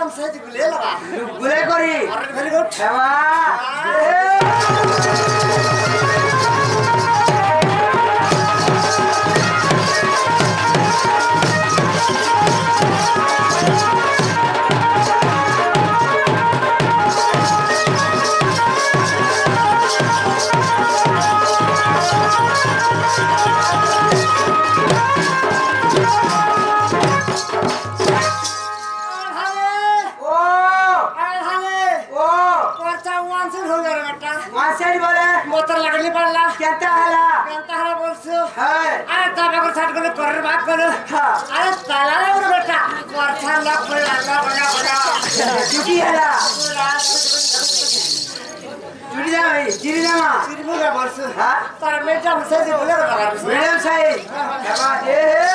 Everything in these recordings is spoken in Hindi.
साइज गुले लगा गुले करी वेरी गुड हेवा मोटर लगनी पड़ला केंता हला बोलसु हाय अरे तबे को छाट कर कर बात कर हां अरे ताला रे बेटा वर्षा लग पड़ला बड़ा ड्यूटी हला ड्यूटी जा भाई चिरी जा मां चिरी बोला बोलसु हां तार मेटा से बोले लगा मैडम साहब हेवा ए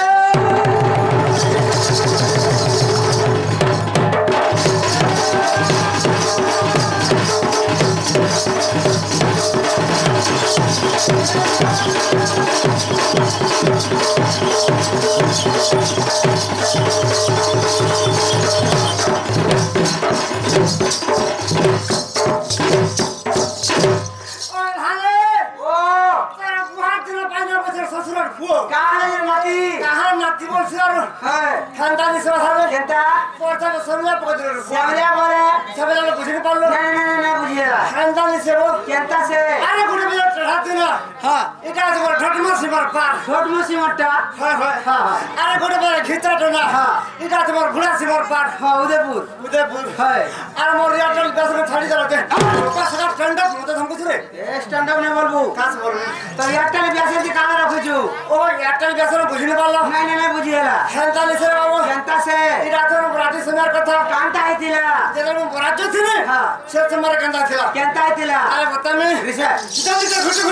छोट मसी मट्टा हां अरे गोटे बार खिचा टना हां इटा तुम्हार घुड़ा सिमर पार हां उदयपुर हाय अरे मोर याटल बस में छाड़ी दलते बस का स्टैंड अप मते हमको छरे ए स्टैंड अप ने बोलबो कास बोलबो तो याटल ब्यासे से काला रखछु ओ याटल ब्यास में बुझिने पाला नहीं बुझिएला हेंताली से बाबू केंता से इटा तो बराती सुनार कथा कांता हेतिला जेला मु बराजो थिने हां से तुम्हारे कंदा थिला केंता हेतिला अरे बता में रिसा जल्दी से घुट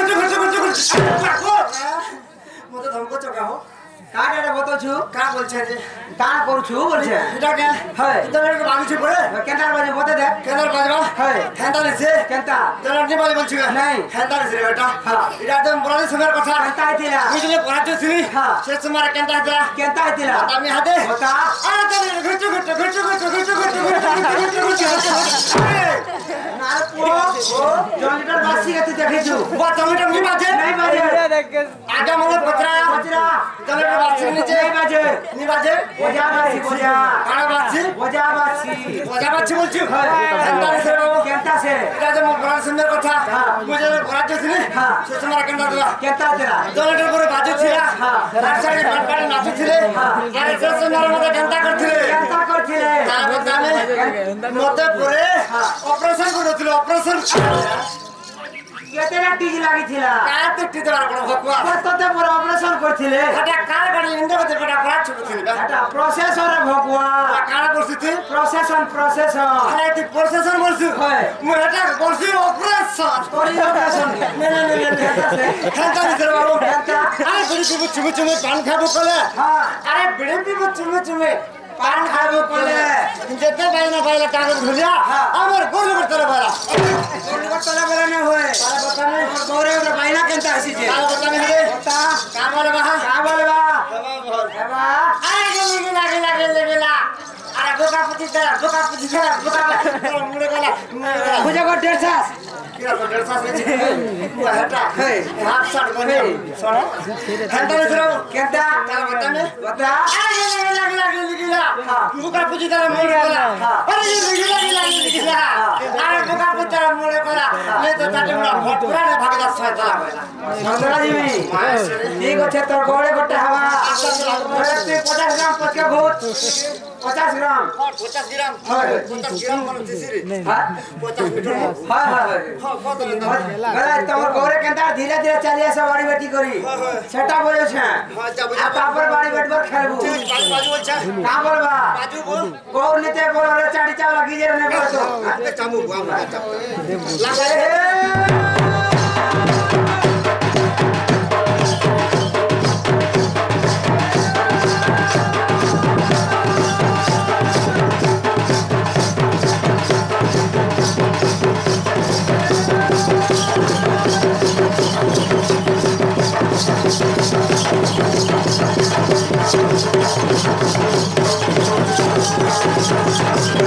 मते हमको चका हो काटा बतछु का बोलछे जे कान करूछु बोलछे इटा के हाय इटा मेरे बाबू छी पड़े केंता बजे बते दे केनर बाजवा हाय हेंताली से केंता जनर नि बाली बोलछु नहीं हेंताली से बेटा हां इटा तो बराती सुनार कथा केंता हेतिला बुझले बराजो थिनी हां से तुम्हारे कंदा थिला केंता हेतिला बता में हादे बता अरे तने घुट नार को जनरेटर बासी के तू देखछु बा टमाटर नि बाजे नहीं बाजे आगा मोले पत्रा जनरेटर बासी नीचे नि बाजे बोजा बासी बोजा काना बासी बोजा बासी बोलछु हेंताली से बाबू केंता से इटा तो बड़ा सुंदर कथा मुझे बराजो थिनी हां से तुम्हारे कंदा दिला केंता तेरा जनरेटर पर बाजो थिला हां रास्ता के पाड़ नाचु थिले अरे से सुंदर मते कंदा करथिले तार बता में मते पुरे ऑपरेशन करथिले ऑपरेशन केतेला टीज लागि थिला का तो टीज बार बड़ भकुआ तते पर ऑपरेशन करथिले हटा कार गाड़ी इंदे बते बड़ा प्राच छुथिले हटा प्रोसेसर भकुआ काना परिस्थिति प्रोसेसन अरे ती प्रोसेसर बोलछु होय मु हटा बोलछु ऑपरेशन तोरी ऑपरेशन नहीं खाता से बाबू खाता अरे बिड़ी चुमे पान खाबो कले हां अरे बिड़ी चुमे पान खाबो कले जेते बाइला कागज भुलिया हमर गोल करतले बाला ने होय तारा बता में गोरे रे बाइला केंता हसी जे तारा बता में रे बता का बोलबा हेबा अरे गेला अरे बोका पुती मुड़े गला मुझे को 150 किरा को 150 में हटा हाथ साट बने सुनो हटा रे केंता तारा बता में बता अरे गेला बोका पुती तारा मुड़े गला अरे गेला अरे बोका पुती तारा मुड़े गला ले तो ताटे मुड़ा भटपुरा ने भागदा सयतला गला संतरा जी ठीक আছে তোর গোড়ে গোটে হওয়া 50 গ্রাম পচকে ভূত 50 গ্রাম 50 গ্রাম 50 গ্রাম মানে তিসিরে 50 মিটার हां কত গলা তোমার গোড়ে কেনতা ধীরে ধীরে চালি আসে বাড়ি বেটি করি সেটা বলেছে आ तापर बाड़ी बैठबर खेलबू बाजू अच्छा का बोलबा बाजू बोल गौर नेते बोल रे चाड़ी चावला गिजे ने बोल तो चामू बुआ लगा Thank you.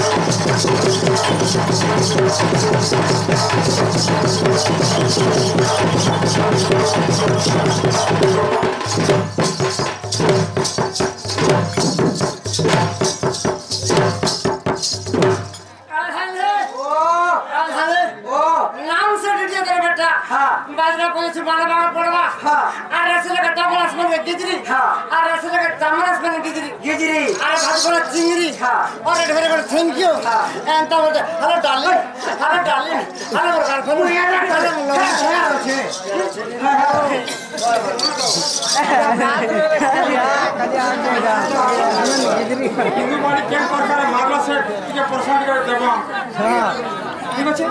बाजरा को सुबाना बाबा पड़वा আর রাসেল কা তামরাস মানে গিজরি আর রাসেল কা তামরাস মানে গিজরি আর ভাত করে চিংড়ি আর ঢেরে করে থ্যাংক ইউ এন্ড তা বলতে হ্যালো ডার্লিং হ্যালো মোর গার্লফ্রেন্ড ইয়ার কালে লগা আছে গিজরি হিন্দু বাড়ি কেন করছারে মারলা সে টিকে পরসেন্ট করে দেব ঠিক আছে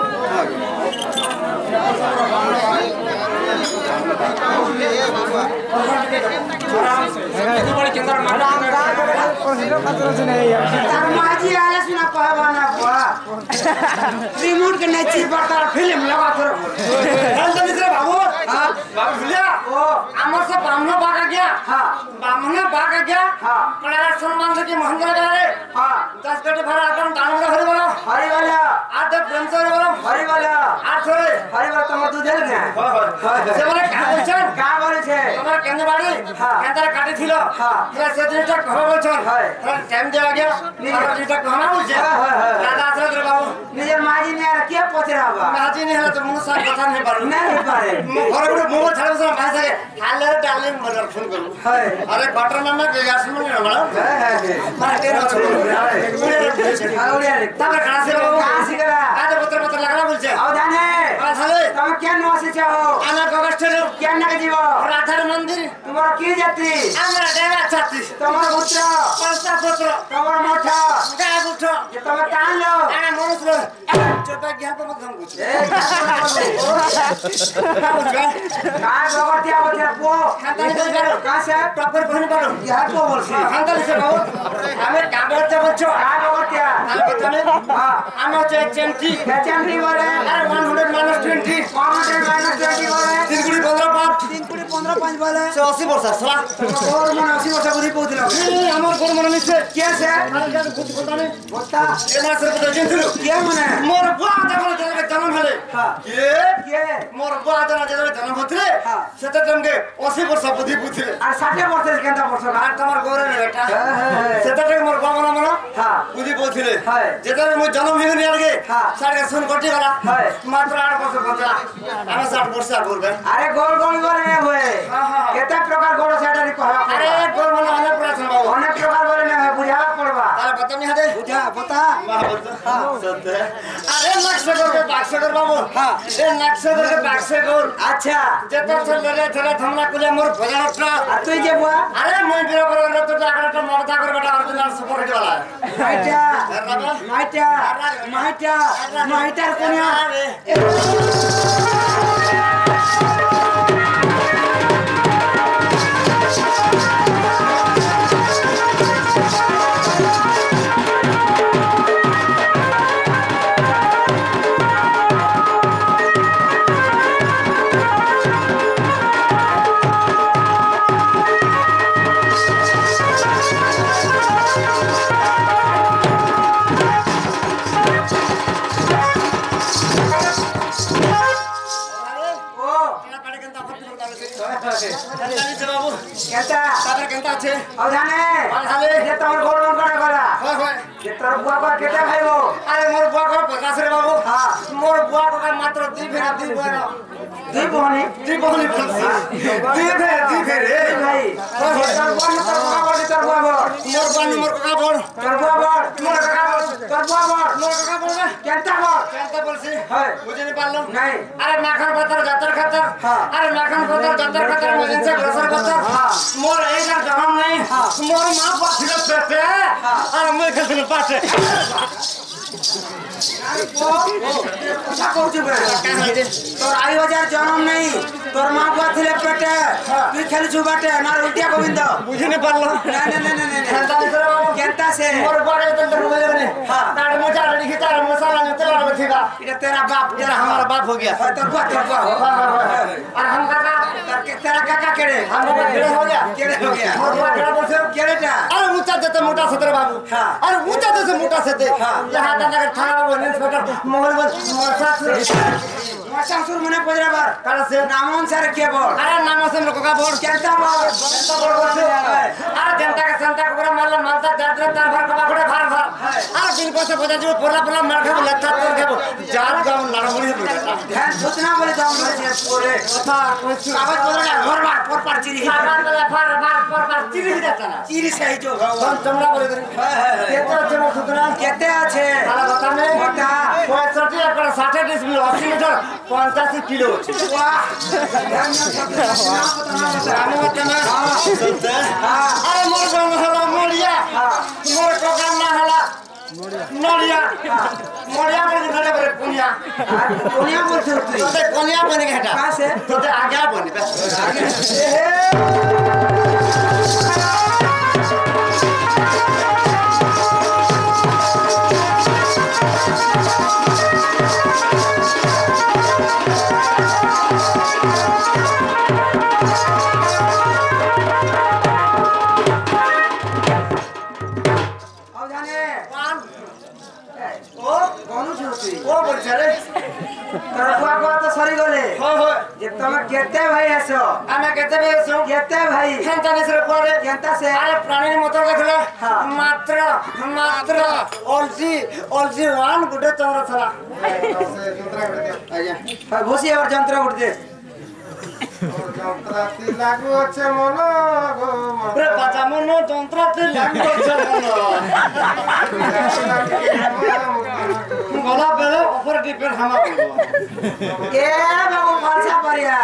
रिमोट के नहीं चीज पड़ता फिल्म लगा थोड़ा बाबू बाबू भूलिया আমার সব ব্রাহ্মণ বাগা গিয়া ব্রাহ্মণ বাগা গিয়া কড়া সম্মান থেকে মহেন্দ্র গারে 10 গটে ভাড়া আপন দানবরা হরি বলো আর তো প্রেম করে বলো हरी वाला আর ছড়ে हरी वाला তোমার দুধ দেন না সে বলে কা বলেছে তোমার কেন বাড়ি কেনতারে কাটি ছিল সে জিনিসটা কথা বলছেন টাইম দেওয়া গিয়া আর জিনিসটা কথা বলছে দাদা আসলে রে বাবু নিজের মাঝি নিয়ে আর কে পচরাবা মাঝি নিয়ে হলে তো মুখ সাথ কথা নেই পারো না পারে ঘরে ঘরে মোবাইল ছাড়া বসে মাঝে থাকে হালে ডার্লিং মজার ফোন করব আরে ঘটনা নামে গ্যাস মনে না বড় মানে টেন আছে তবে কাছে বাবু কাছে করা আজ বতর বতর লাগলা বলছে আও জানে তাহলে তুমি কেন আসে চাও আমার গগস্টের কেন না জীব রাধার মন্দির তোমার কি জাতি আমরা দেবা চাচ্ছি তোমার পুত্র পাঁচটা পুত্র তোমার মোটা গায়ে উঠো যে তুমি টানলো আরে মানুষ লো চোপা জ্ঞান তো মতন বুঝছে কাজ লগতে আবতে পো খানদানি কই পারো কাছে প্রপার কোন পারো ইহা তো বলছি খানদানি সে বাবু আমি কাগজে বলছো কাজ লগতে তাহলে প্রথমে আমি হচ্ছে চেন্টি বেচান্তি বলে আরে 100 minus 20 100 minus 20 বলে 3 কুড়ি 15 পাঁচ 3 কোটি 15 5 বলে 80 বর্ষ সলা ওর মনে 80 বছর বুদ্ধি পৌঁছিল আমার কোন মনে নিচ্ছে কি আছে আরে জান বুদ্ধি কথা নেই বত্তা এ মাসের কথা জানছিল কি মনে মোর বুয়া দাবলে জনকে জন্ম হলে কে মোর বুয়া দানা জনকে জন্ম হতলে সেটা তমকে 80 বর্ষ বুদ্ধি বুঝিলে আর 60 বছর কেনটা বছর আর তোমার গৌরে বেটা সেটা থেকে মোর বাবা মনে বুদ্ধি বলছিলে যেটা মই জন্ম হয়ে নিয়ে আগে সাড়ে শুন কোটি গলা মাত্র 8 বছর বছর আমি 60 বছর আর বলবে আরে গোল গোল বলে না হয় কেতে প্রকার গোল সেটা নি কহবা আরে গোল মানে অনেক প্রশ্ন বাবু অনেক প্রকার বলে না বুঝাবা পড়বা তাহলে কত নি হাতে বুঝা পতা মা বলতো সত্যি আরে নাকশে করবে বাক্সে কর বাবু এ নাকশে করবে বাক্সে কর আচ্ছা যেটা চলে ধরে থামলা কুলে মোর ভজারটা আর তুই যে বুয়া আরে মই বিরো করে তো একটা মমতা করে বেটা অরিজিনাল সুপার হিট वाला মাইটা মাইটা মাইটা মাইটার কোনিয়া কেতা তাদের কেনতা আছে ও জানে খালি যে তোমার গরম করা করা হয় হয় যে তোর বুয়া কর কেতে খাইবো আরে মোর বুয়া কর 50 রে বাবু মোর বুয়া কর মাত্র 2 ফেরা 2 বড় দুই বহনি বলছি 2 ফেরে ভাই তোর বহন তোর বুয়া বড় তোর বুয়া বড় মোর বানি মোর কাকা বড় তোর বুয়া বড় মোর কাকা বড় তোর বুয়া বড় মোর কাকা বড় কেনটা বড় কেনতা বলছি হয় বুঝিনি পারলাম নাই আরে মাখন পাতার জাতর খাতর আরে মাখন পাতার জাতর খাতর মজিনসে গ্রসর কথা মোর এইটা জন্ম নাই মোর মা পাছিল পেটে আর মই খেলছিল পাশে তোর আই বাজার জন্ম নেই তোর মা বুয়া ছিলে পেটে তুই খেলছু বাটে না উল্টিয়া গোবিন্দ বুঝিনি পারলাম না না না না খেলতা ভিতরে বাবু কেনটা সে মোর বড় তো রুমে রে তার মোজা লিখি তার মশলা নিতে লাড় বথিবা এটা तेरा बाप तेरा हमारा बाप हो गया তোর বুয়া और हम काका तेरा काका केड़े हम बाबा केड़े हो गया मोर बुआ केड़ा बोलছে केड़ेटा अरे ऊंचा देते मोटा सतरे बाबू अरे ऊंचा देते मोटा सते यहाँ दादा के थाना बाबू इंस्पेक्टर मोहन मोर साथ शासुर मने पजराबर काला से नामोन सारे के बोल अरे नाम से लोग का बोल केंता बोल अरे जनता का संता को पूरा मारला मारता जात्रा तार भर कबा बड़े भर भर अरे दिन को से बजा जो पोला पोला मार के लत्ता तोड़ के जात गांव नारमुड़ी बुझाता ध्यान सूचना बोले दाम भर पूरे कागज बोलना घर बार पर पर चिरी सामान वाला भर पर चिरी जाता ना चिरी सही जो भगवान चमड़ा बोले केते अच्छे मत सुतरा केते আছে साला बता में बता 65 एकड़ 60 डिसमिल 80 मीटर 85 किलो वाह ध्यान राम बता में अरे मोर गांव में हला मोड़िया मोर कोका ना हला मोड़िया मोड़िया बोले घरे बरे पुनिया दुनिया बोलते तू तो कोनिया बने के हटा कहां से तो आगे बने बस केते भाई आसो आमे केते बे सो केते भाई केंता ने सर पड़े केंता से अरे प्राणी मोटर देखले मात्र ओलसी वान गुडे तोरा थला आज्ञा भोसी और जंत्र उठ दे যন্ত্রাতি লাগু আছে মন গো রে বাজা মনো যন্ত্রাতে লাগু আছে মনো গলা বেলে উপর ডিপেন্ড হামা বলবো ए बाबू कौन-सा परिया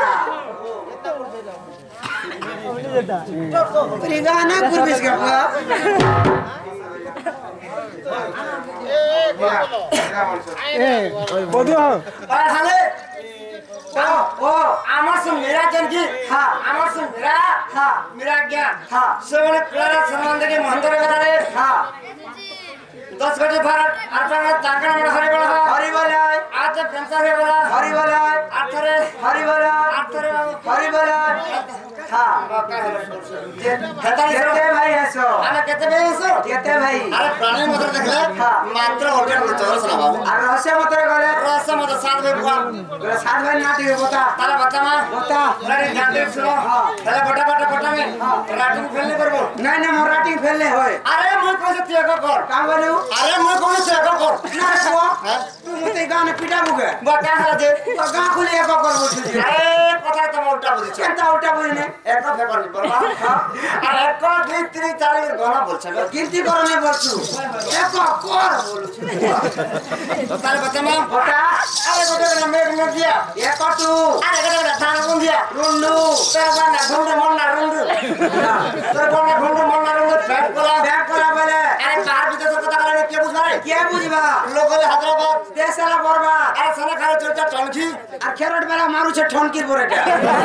गाना कुर्बिस के बुआ अरे हाले ओ আমার সে মেরা জনকি हां আমার সে মেরা জ্ঞান हां সেবনে ক্লারা সম্বন্ধে के মন্দির বেলারে हां 10 बजे भारत अर्पण तांकण में हरि बोला हरि बोला आज प्रेमसा रे बोला हरि बोला आठरे हरि बोला आठरे हरि बोला हां केते भाई आसो आमे केते बेसो केते भाई अरे प्राणी मोटर देखले मात्र होटल में चोर सला बाबू और रहस्य मत गले रस मत साथ में बुआ साथ भाई ना दिए बता तारा बच्चा मा बता लड़ी ध्यान दे सुनो तारा बटा में राटिंग फेलने करबो नहीं नहीं मोराटी फेलने होय अरे मैं कैसे त्याग कर का बोलू अरे मैं कौन त्याग कर ना को तू मते गाने पिटा बुगे बटा हला दे तो गा खुले एक कर बोलछु अरे पता तुम उल्टा बुझी केनता उल्टा बुझने एक फेकर नहीं बोलबा अरे 1 2 3 4 गाना बोल छबे गिनती करो नहीं बोलछु एक कर बोलछु तो तारे बच्चा मा बता अरे गोटे ना मेघ में दिया एक तू अरे गोटे थाना कौन दिया रुंडू तेरा बना घुंडू मोना रुंडू तेरा बना घुंडू मोना रुंडू बैठ करा बोले अरे बाहर भीतर से पता करे के बुझा रे के बुझबा लोग हैदराबाद देश सारा बर्बाद अरे सना खारे चलता टनकी আর খেরট বেলা মারু ছে ঠনকির পরেটা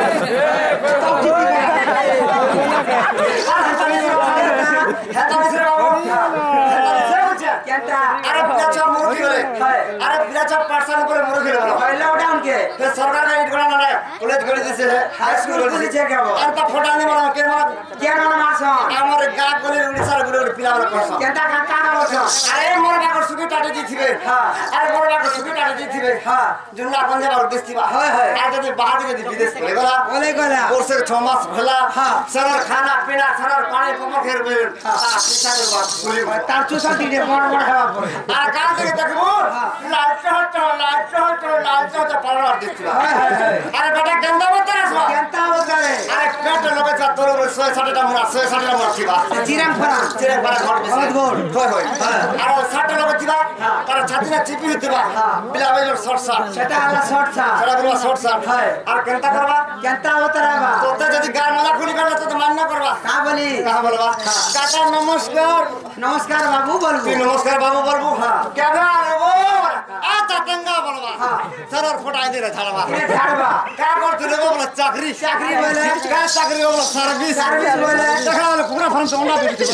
হেতা মিশ্র বাবু হেতা মিশ্র বুঝছে কেনটা আরে পিলাচা মুরগি গলে আরে পিলাচা পাঠশালা উপরে মুরগি গলে পয়লা উঠাউন কে তো সরকার ইট গলা না কলেজ গলে দিছে হাই স্কুল খুলিছে কেব আর তা ফটা নি মারা কে মারা কে না মারছ আমার গা গলে উড়িষ্যার গুলো পিলা মারা করছ কেনটা কাকা না বলছ আরে মোর বাকর সুবি টাটে দিছিবে আরে মোর বাকর সুবি টাটে দিছিবে জুনলা গঞ্জে বার দিছিবা আর যদি বাহার যদি বিদেশ চলে গলা বলে গলা কোর্সে 6 মাস ভেলা সরর খানা পিনা সরর পানি পমখের বের পিছাদের বাত খুলি তার চুষাটি রে বড় বড় খাওয়া পড়ে আর কাল থেকে দেখবো লাইট হট পাওয়ার দিছিবা আরে বেটা গন্ধা বতর আসবা কেনটা বলে আরে পেট লগে যা তোর 60টা মোরা 60টা মারছিবা চিরাং ফরা ঘর হলদ গোল হয় আর 60টা লগে দিবা তার ছাতিনা চিপি দিবা বিলা বাইলর শর্ট সেটা আলা শর্ট ছা সেটা বলবা শর্ট আর কেনটা করবা কেনটা বতরাবা তোতে যদি গার মালা খুলি করলে তো মান্য করবা কা বলি কাহা বলবা কাকা নমস্কার নমস্কার বাবু বলবো তুই নমস্কার বাবু বলবো কেবে আরবো আ তাতঙ্গা বলবা সরর ফটাই দিলে ছাড়বা কে ছাড়বা কা করতে বলবা চাকরি বলে কা চাকরি বলবা সার্ভিস বলে দেখা হলো পুরা ফার্ম তো ওনা দিতে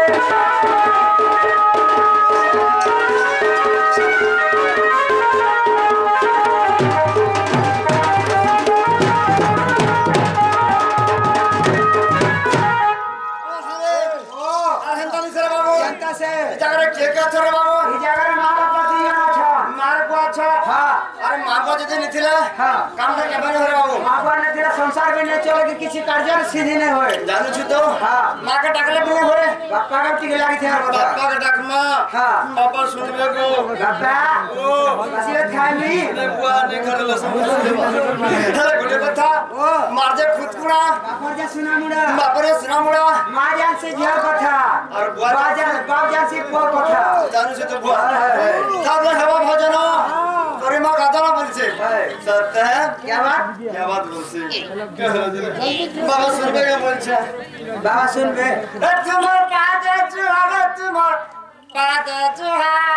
संसार में नहीं चले किसी कार्य सीधी नहीं होए जानू छु तो हां मां के डाकले भी होए बापा का टिके लागी थे बापा के डाक मां हां बापा सुनबे को बापा ओ बसियत खाली ने बुआ ने करलो समझ अरे गोटे कथा ओ मार दे खुदकुड़ा बापा जा सुना मुड़ा बापा रे सुना मुड़ा मां जान से झिया कथा और बुआ बाप जान से पोर कथा जानू छु तो बुआ तब हवा भजन तोरे मां गादला बोलछे सत्य है क्या बात बोलछे बाबा सुनबे के बोलछे बाबा सुनबे तुम काजे जुहार तुम काजे जुहार